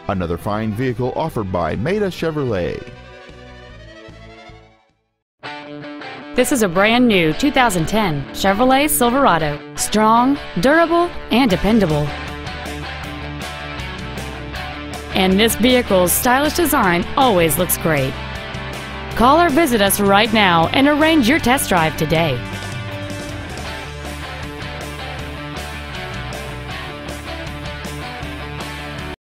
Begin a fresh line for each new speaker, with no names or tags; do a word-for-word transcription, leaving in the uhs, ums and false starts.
Another fine vehicle offered by Maita Chevrolet.
This is a brand new two thousand ten Chevrolet Silverado. Strong, durable, and dependable. And this vehicle's stylish design always looks great. Call or visit us right now and arrange your test drive today.